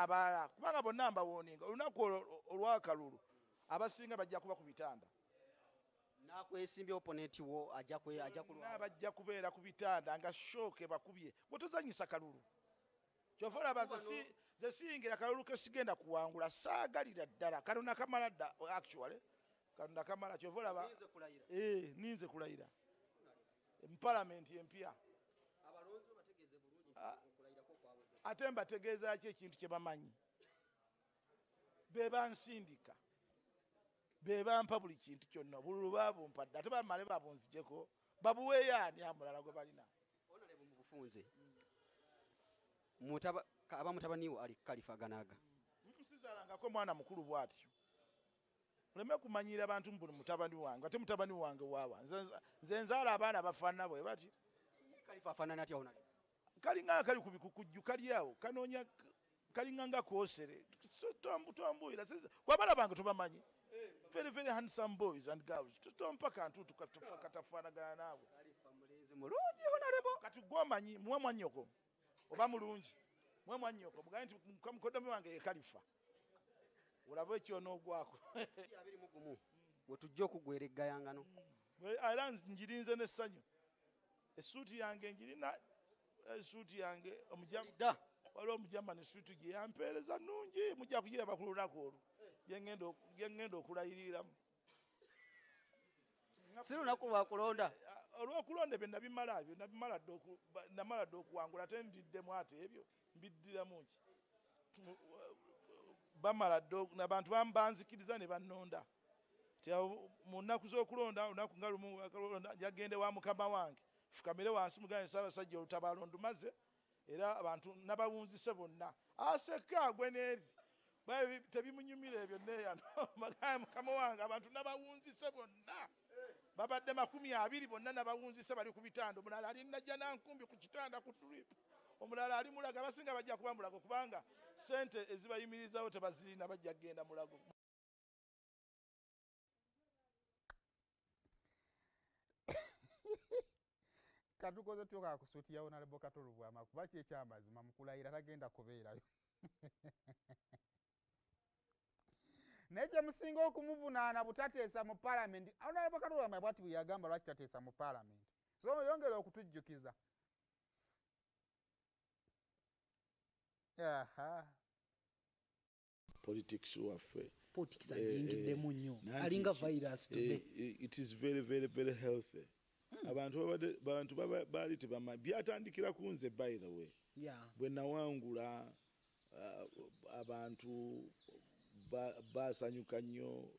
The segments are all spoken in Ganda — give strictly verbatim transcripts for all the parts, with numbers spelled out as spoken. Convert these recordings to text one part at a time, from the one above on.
abala kubanga bonna mbawoninga olunaku olwakalulu abasinga bajja kuba ku bitanda nakwesimbye opponent wo ajja kwe ajja kulwa bajja kubeera ku bitanda nga shoke bakubye bwetozanyisa kalulu kyofora baze ze singira kalulu ke sigenda kuwangula saagalira ddala kaluna kamala dda actually kaluna kamala kyofora ba ninze kulayira eh ninze kulayira mu parliament empya abalonzi bategeze bulungi kulayira ko kwawe ate mbategeeza ki ekintu kye bamanyi be bansindika be bampa buli kintu kyonna bululu babumpadde ate bamale babunzijeko babuweeyaani amulala gwe balina onale mu bufunze mutaba aba mutabaniwo ali kalifaganaga nsizalangako mwana mukulu bwatyo uleme kumanyira abantu mbuli mutabani wange ate mutabani wange waawa nze nzaala abaana bafaanana bwe batyo kalifa afaanana atya onale kalinga kali kubikukujju kali awo kanoonya kalinga nga koosere twambuira kwabana bange tubamanyi very very handsome boys and girls tutompa kantu tukatafaanagana naawe kalifa mulezi mulungi onalebo kati gwomanyi muwe mwannyoko oba mulungi muwe mwannyoko mugaye nti mukodomi wange ye kalifa olaba ekyonoogwako abiri mu gumu wetujja okugwereggayangano era njirinze n'essanyu essuuti yange njirina essuuti yange omujamda waliwo omujamani essuuti gye yampeereza nnungi mujja kugiraba ku lunaku olwo gyengenda okulayiriramu si lunaku lwakulonda olw'okulonda ebyo nabimala byo namala dde okuwangula ate mbiddemu ate ebyo mbiddiramu ki bamala dde abantu banzikiriza ne bannonda ti mu nnaku z'okulonda olunaku nga lumu akalonda jagende wa mukama wange fukamire wansi mugane Ssaabasajja olutabaalo ndumaze era abantu nabawunzise bonna aseka gwe n'eri tebimunyumira ebyo neeyano magaye mukama wange abantu nabawunzise bonna babadde makumi abiri bonna nabawunzise bali ku bitanda omulala ali najja nankumbi ku kitanda ku tulipu omulala ali mulago abasinga bajja kuba mulago kubanga sente ezibayimirizawo tebazirina bajja kgenda mulago katukoze tuyoka kusuuti yawo nalebo Kato Lubwama kuba kyekyamazima mukulayira tagenda kubeerayo naye kye musinga okumuvunaana butateesa mu palamenti nalebo Kato Lubwama bwati bwe yagamba lwaki tateesa mu palamenti so yongera okutujjukiza aha politics waffe politics agiyingiddemu nnyo alinga virus today it is very very very healthy abantu abantu baali tebama byatandikira ku nze by the way bwe nawangula abantu basanyuka nnyo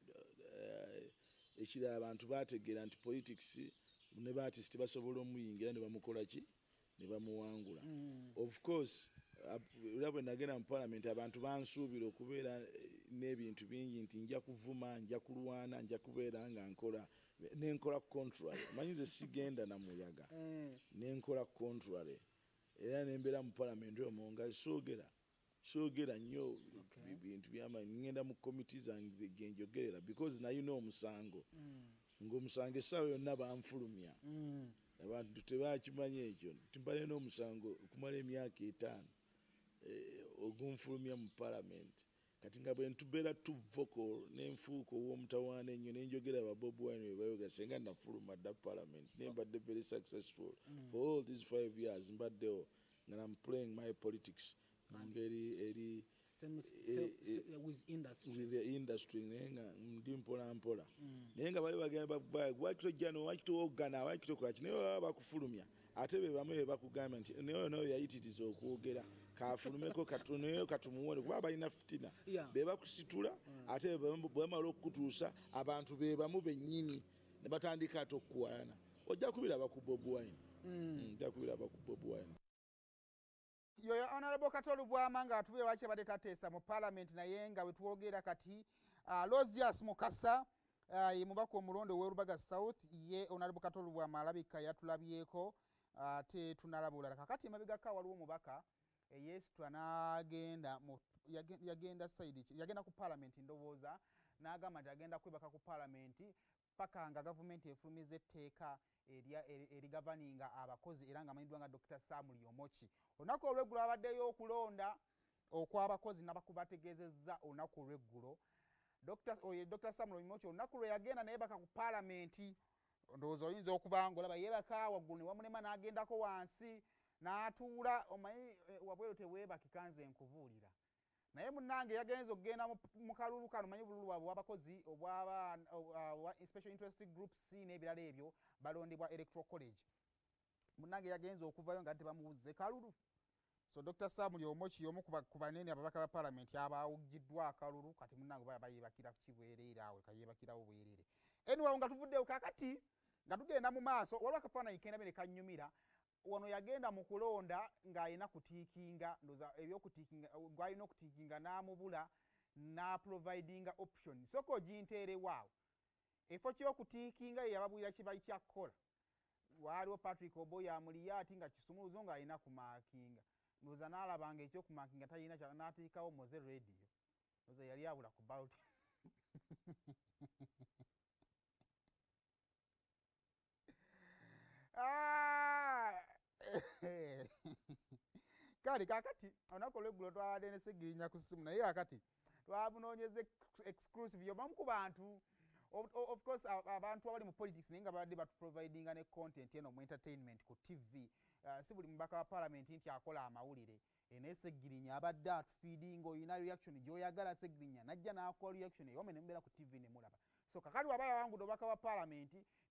ekirala abantu bategeera nti politics ne baartist basobola omuyingira ne bamukola ki ne bamuwangula of course era bwe nagenda mu parliament abantu bansuubira okubeera n'ebintu bingi nti nja kuvuma nja kulwana nja kubeera nga nkola nenkola contrary manyi ze sigenda na muyaga nenkola contrary era nembeera mu parliament omwo nga soogera soogera nnyo bintu by'amaanyi ngenda mu committee zange genjogerera because nayo n'omusango ng'omusango essaawa yonna banfulumya abantu tebakimanya ekyo timbale n'omusango okumala emyaka etaano ogunfulumya mu parliament kati nga bwe ntubeera tu vocal n'enfuuko ow'omutawaana ennyo nenjogera aba Bob Wine bwe bayoga senga nafuluma dda parliament nembadde very successful for all these five years mbaddewo nga I'm playing my politics ngeri eri with industry with the industry nenga ndi mpola mpola nenga bali bagenda wakito jano wakito ogana wakito kola kino bakufulumya ate be bamwe bakugamba nti neyo no yayitiriza okwogera kafulumeko katuneyo katumuwone kuba balina fitina be bakusitula ate bamala okutuusa abantu be bamu bennyini ne batandika ate okuwalana ojja kubiraba ku Bob Wine ojja kubiraba ku Bob Wine yoyo Honorable Kato Lubwama nga atubira lwaki abadde tateesa mu parliament naye nga bwe twogera kati uh, Lozias Mukasa uh, ye mubaka omulondo w'Erubaga South ye Honorable Kato Lubwama alabika yatulabyeko ate uh, tunalabula kakati emabegaka waliwo mubaka e, yes twanagenda mu yagenda side yagenda ku parliament ndowooza n'agamba nti agenda kwebaka ku parliament paka nga government efulumiza etteeka eri governinga abakozi era nga amanyiddwa nga Doctor Samuel Omochi olunaku olw'eggulu abaddeyo okulonda okwabakozi nabakubategezezza olunaku lw'eggulo Doctor oye Doctor Samuel Mocho olunaku lwe yagenda naye baka ku Palamenti ndowooza oyinza okuba ng'olaba yeebaka waggulu ne wamulema n'agendako wansi n'atuula omanyi wabweru teweebakika nze nkubuulira naye munnange yagenza okugenda mu kalulu kano manyi bululu bwabwe bw'abakozi obwa special interest group C n'ebirala ebyo balondebwa electoral college munnange yagenza okuvayo nga tebamuwuzze kalulu so Doctor Samuel Omochi y'omu ku banene ababaka ba Palamenti abawugiddwa akalulu kati munnange baba bayebakira kibwereere awe kayebakirawo bwereere anyway nga tuvuddeyo kakati nga tugenda mu maaso waliwo akafaananyi kenda ne kannyumira wano yagenda mu kulonda ng'alina kutiikinga ndoza ebyokutiikinga gw'alina okutiikinga n'amubula n'aprovidinga option soko ginteerewaawo ekifo ky'okutiikinga ye yababuulira kibayi kyakkola waaliwo Patrick Oboya amuliya ati nga kisumuluzo ng'alina kumaakinga ndoza n'alabanga ekyokumaakinga talina n'atiikawo moze radio ndoza yali abula ku ballot kale kakati olunaku olw'eggulo twabadde ne Segirinya ku ssimu naye kakati twabunoonyeza exclusive yobamu ku bantu of course abantu abali mu politics naye nga babadde batuprovidinga ne content eno mu entertainment ku T V si buli mubaka wa Palamenti nti akola amawulire naye Segirinya abadde atufiidinga olina reaction gy'oyagala Segirinya najja n'akola reaction eyome ne mubeera ku T V ne mulaba so kakati waba yawangudde obubaka wa Palamenti